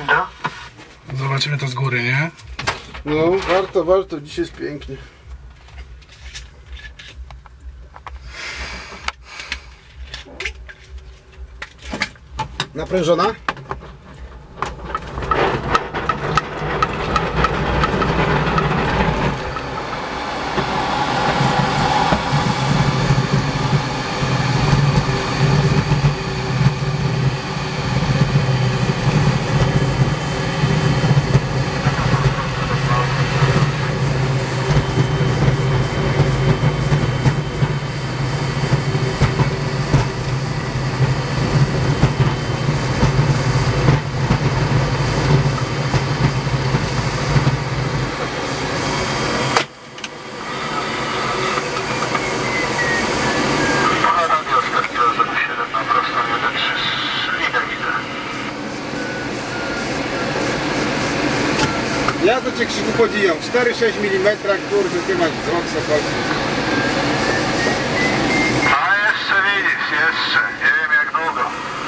Prawda? Zobaczymy to z góry, nie? No, warto, dzisiaj jest pięknie. Naprężona? Ja to cię, Krzyku, podziwiam. 4-6 mm, kurde, ty masz wzrok sokolski. A jeszcze widzisz, jeszcze. Nie wiem jak długo.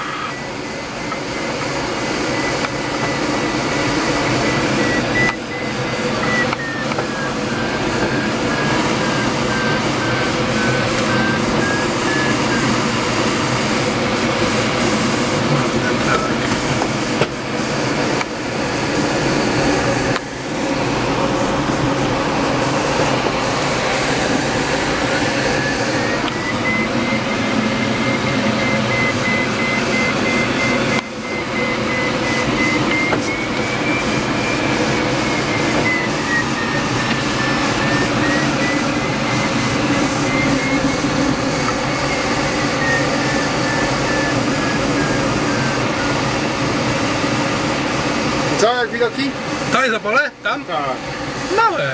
Co, jak widoki? To jest Opole? Tam? Tak. Małe.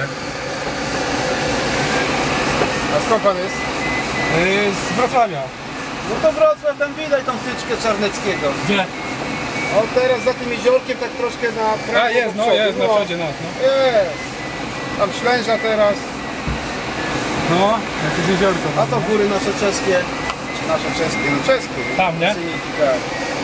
A skąd pan jest? Z Wrocławia. No to Wrocław, tam widać tą wtyczkę Czarneckiego. Gdzie? O, teraz za tym jeziorkiem tak troszkę na prawo. A jest, do no przodu. jest, na przodzie nas, no. Jest. Tam Ślęża teraz. No, jakieś jeziorko. A to góry nasze czeskie. Czy nasze czeskie? No czeskie. Tam, nie? Syniki, tak.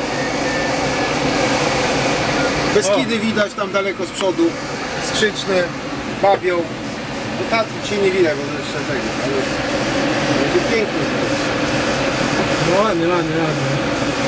Beskidy widać tam daleko z przodu. Skrzyczne, Babią. No Tatry dzisiaj nie widać, bo to jeszcze tego. Ale będzie pięknie. No ładnie, ładnie, ładnie.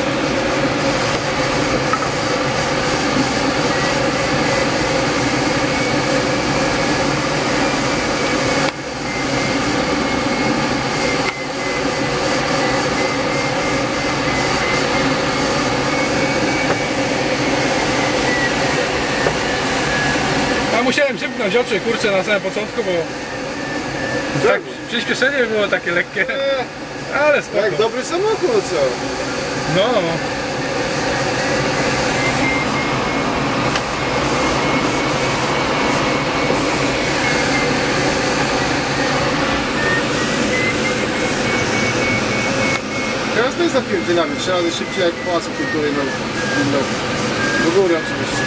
Ja musiałem przymknąć oczy, kurczę, na samym początku, bo tak przyspieszenie było takie lekkie, ale spoko. Jak dobry samochód, co? No. Teraz to jest zapierdzielamy. 3 razy szybciej jak w Pałacu Kultury no, do góry oczywiście.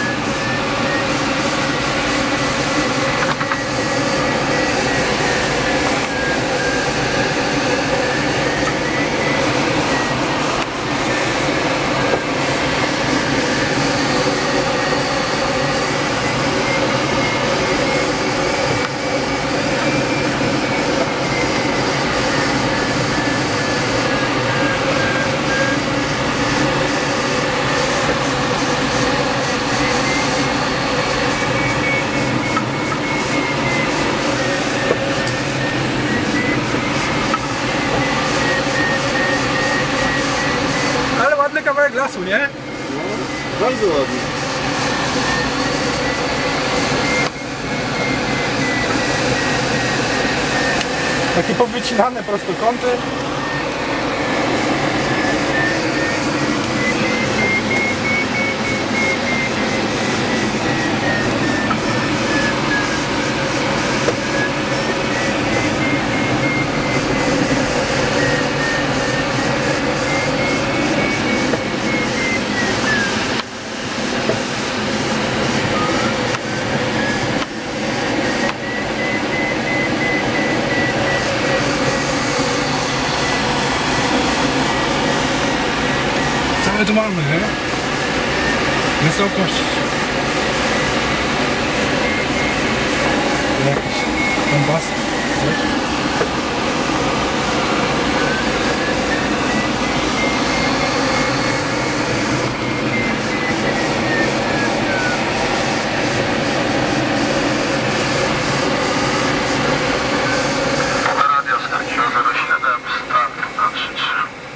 Kawałek lasu, nie? No, bardzo ładnie. Takie powycinane prostokąty. Co my tu mamy, nie? wysokość. Jakiś kompas, coś. Radio skręciło 07, start na 3-3.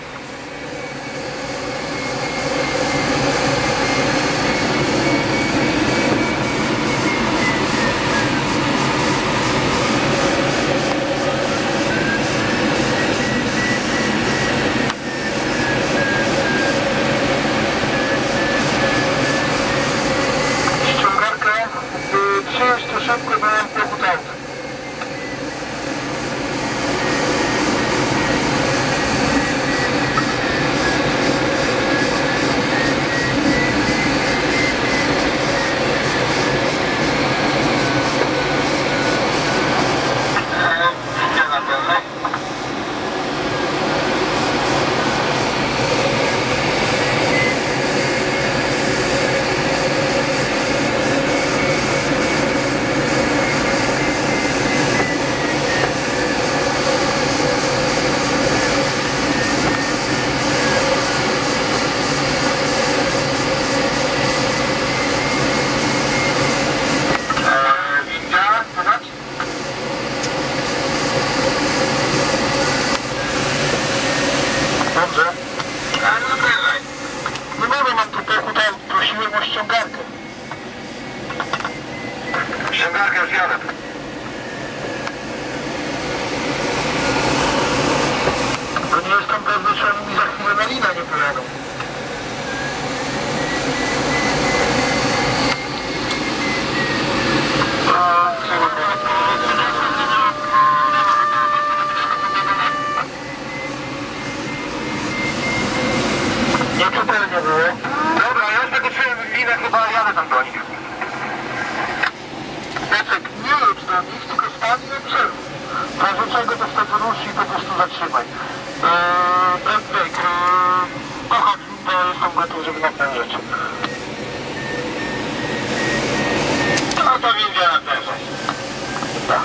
Ściągarkę, przyjąć to szybko, bo mam pochód auta. Dobrze. Ale no bywaj. Nie mówię, mam tu pochód aut. Prosiłem o ściągarkę. Ściągarkę już jadę. To nie jestem pewny, czy oni mi za chwilę na linę nie pojadą. Nieczytelnie było. Dobra, ja już tego czułem linę, chyba jadę tam do nich. Piotrek, nie jedź do nich, tylko stań i obserwuj. W razie czego to wtedy rusz i po prostu zatrzymaj. Break, pochodź, to jestem gotów, żeby naprężyć. No to widzę na pewno. Tak.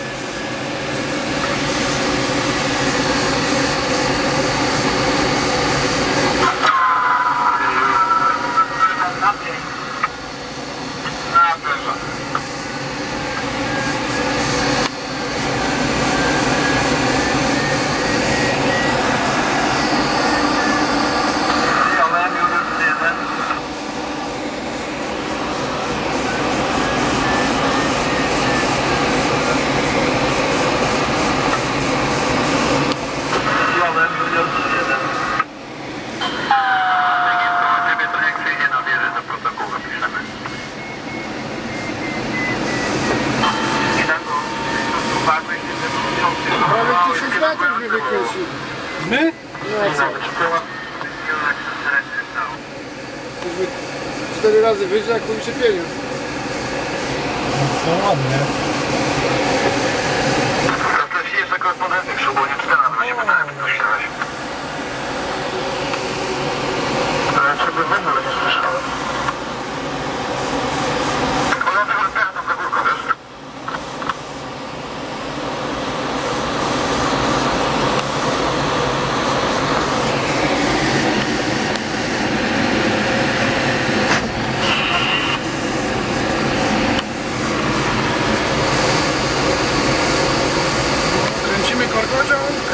Prawie 1000 metrów mnie wykręcił. My? No co? Jesteśmy 4 razy wyżej jak po wyszypieniu. To ładnie. To jest korespondenty w Szubonie, czytałem, że się pytałem, jak to myślałeś. Ciebie w ogóle nie słyszałem. Ona tego teraz tam za górką, wiesz? Kręcimy korkociąg.